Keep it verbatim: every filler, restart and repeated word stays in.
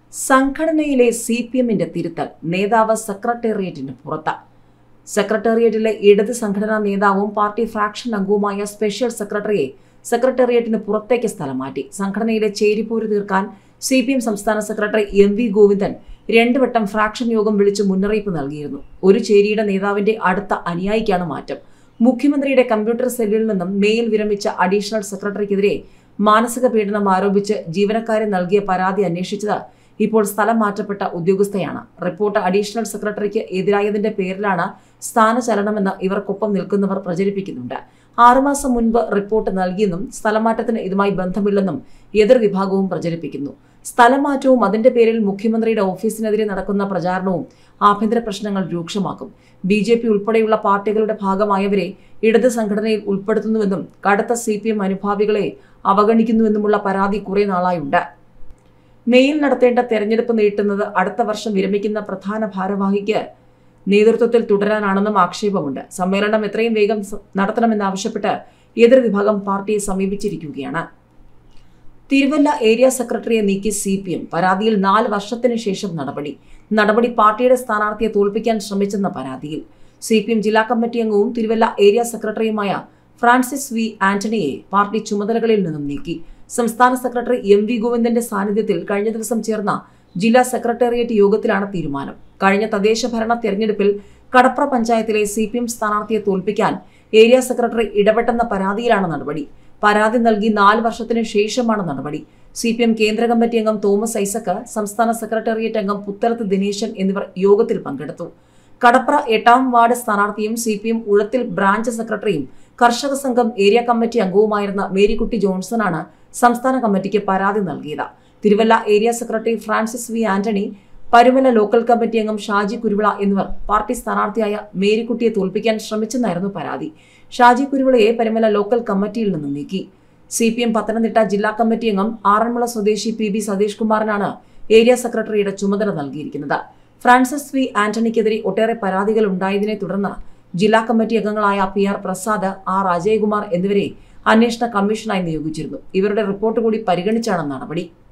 സംഘടനയിലെ C P എമ്മിന്റെ തിരുത്തൽ നേതാവ് സെക്രട്ടേറിയറ്റിന് പുറത്ത്. സെക്രട്ടേറിയറ്റിലെ ഇടത് സംഘടനാ നേതാവും പാർട്ടി ഫ്രാക്ഷൻ അംഗവുമായ സ്പെഷ്യൽ സെക്രട്ടറിയെ സെക്രട്ടേറിയറ്റിന് പുറത്തേക്ക് സ്ഥലം മാറ്റി. സംഘടനയിലെ ചേരിപ്പോര് തീർക്കാൻ സി പി എം സംസ്ഥാന സെക്രട്ടറി എം വി ഗോവിന്ദൻ രണ്ടു വട്ടം ഫ്രാക്ഷൻ യോഗം വിളിച്ച് മുന്നറിയിപ്പ് നൽകിയിരുന്നു. ഒരു ചേരിയുടെ നേതാവിന്റെ അടുത്ത അനുയായിക്കാണ് മാറ്റം. മുഖ്യമന്ത്രിയുടെ കമ്പ്യൂട്ടർ സെല്ലിൽ നിന്നും മെയിൽ വിരമിച്ച അഡീഷണൽ സെക്രട്ടറിക്കെതിരെ മാനസിക പീഡനം ആരോപിച്ച് ജീവനക്കാരെ നൽകിയ പരാതി അന്വേഷിച്ചത് ഇപ്പോൾ സ്ഥലം മാറ്റപ്പെട്ട ഉദ്യോഗസ്ഥയാണ്. റിപ്പോർട്ട് അഡീഷണൽ സെക്രട്ടറിക്ക് എതിരായതിന്റെ പേരിലാണ് സ്ഥാനചലനമെന്ന് ഇവർക്കൊപ്പം നിൽക്കുന്നവർ പ്രചരിപ്പിക്കുന്നുണ്ട്. ആറുമാസം മുൻപ് റിപ്പോർട്ട് നൽകിയെന്നും സ്ഥലമാറ്റത്തിന് ഇതുമായി ബന്ധമില്ലെന്നും എതിർ വിഭാഗവും പ്രചരിപ്പിക്കുന്നു. സ്ഥലമാറ്റവും അതിന്റെ പേരിൽ മുഖ്യമന്ത്രിയുടെ ഓഫീസിനെതിരെ നടക്കുന്ന പ്രചാരണവും ആഭ്യന്തര പ്രശ്നങ്ങൾ രൂക്ഷമാക്കും. ബി ജെ പി ഉൾപ്പെടെയുള്ള പാർട്ടികളുടെ ഭാഗമായവരെ ഇടത് സംഘടനയിൽ ഉൾപ്പെടുത്തുന്നുവെന്നും കടുത്ത സി പി എം അനുഭാവികളെ അവഗണിക്കുന്നുവെന്നുമുള്ള പരാതി കുറെ നാളായുണ്ട്. മെയിൽ നടത്തേണ്ട തെരഞ്ഞെടുപ്പ് നീട്ടുന്നത് അടുത്ത വർഷം വിരമിക്കുന്ന പ്രധാന ഭാരവാഹിക്ക് നേതൃത്വത്തിൽ തുടരാനാണെന്നും ആക്ഷേപമുണ്ട്. സമ്മേളനം എത്രയും വേഗം നടത്തണമെന്നാവശ്യപ്പെട്ട് എതിർ വിഭാഗം പാർട്ടിയെ സമീപിച്ചിരിക്കുകയാണ്. തിരുവല്ല ഏരിയ സെക്രട്ടറിയെ നീക്കി സി പി എം. പരാതിയിൽ നാല് വർഷത്തിന് ശേഷം നടപടി. നടപടി പാർട്ടിയുടെ സ്ഥാനാർത്ഥിയെ തോൽപ്പിക്കാൻ ശ്രമിച്ചെന്ന പരാതിയിൽ സി പി എം ജില്ലാ കമ്മിറ്റി അംഗവും തിരുവല്ല ഏരിയ സെക്രട്ടറിയുമായ ഫ്രാൻസിസ് വി ആന്റണിയെ പാർട്ടി ചുമതലകളിൽ നിന്നും നീക്കി. സംസ്ഥാന സെക്രട്ടറി എം വി ഗോവിന്ദന്റെ സാന്നിധ്യത്തിൽ കഴിഞ്ഞ ദിവസം ചേർന്ന ജില്ലാ സെക്രട്ടേറിയറ്റ് യോഗത്തിലാണ് തീരുമാനം. കഴിഞ്ഞ തദ്ദേശ ഭരണ തെരഞ്ഞെടുപ്പിൽ കടപ്ര പഞ്ചായത്തിലെ സി പി എം സ്ഥാനാർത്ഥിയെ തോൽപ്പിക്കാൻ ഏരിയ സെക്രട്ടറി ഇടപെട്ടെന്ന പരാതിയിലാണ് നടപടി. പരാതി നൽകി നാല് വർഷത്തിനു ശേഷമാണ് നടപടി. സി പി എം കേന്ദ്ര കമ്മിറ്റി അംഗം തോമസ് ഐസക്, സംസ്ഥാന സെക്രട്ടേറിയറ്റ് അംഗം പുത്തലത്ത് ദിനേശൻ എന്നിവർ യോഗത്തിൽ പങ്കെടുത്തു. കടപ്ര എട്ടാം വാർഡ് സ്ഥാനാർത്ഥിയും സി പി എം ഉഴത്തിൽ ബ്രാഞ്ച് സെക്രട്ടറിയും കർഷക സംഘം ഏരിയ കമ്മിറ്റി അംഗവുമായിരുന്ന മേരിക്കുട്ടി ജോൺസണാണ് സംസ്ഥാന കമ്മിറ്റിക്ക് പരാതി നൽകിയത്. Thiruvalla area secretary Francis V Antony, Parumala local committee അംഗം ഷാജി കുരുവിള എന്നിവർ പാർട്ടി സ്ഥാനാർത്ഥിയായ മേരിക്കുട്ടിയെ തോൽപ്പിക്കാൻ ശ്രമിച്ചെന്നായിരുന്നു പരാതി. ഷാജി കുരുവിളയെ പരുമല ലോക്കൽ കമ്മിറ്റിയിൽ നിന്ന് നീക്കി. സി പി എം പത്തനംതിട്ട ജില്ലാ കമ്മിറ്റി അംഗം ആറന്മുള സ്വദേശി പി ബി സതീഷ് കുമാറിനാണ് ഏരിയ സെക്രട്ടറിയുടെ ചുമതല നൽകിയിരിക്കുന്നത്. ഫ്രാൻസിസ് വി ആന്റണിക്കെതിരെ ഒട്ടേറെ പരാതികൾ ഉണ്ടായതിനെ തുടർന്ന് ജില്ലാ കമ്മിറ്റി അംഗങ്ങളായ P R Prasad, R Ajayakumar എന്നിവരെ അന്വേഷണ കമ്മീഷനായി നിയോഗിച്ചിരുന്നു. ഇവരുടെ റിപ്പോർട്ട് കൂടി പരിഗണിച്ചാണ് നടപടി.